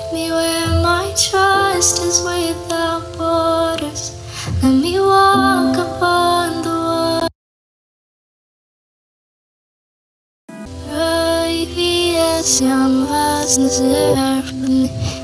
me where my trust is without borders. Let me walk upon the water. Röj vid ett kärnvattensöppning.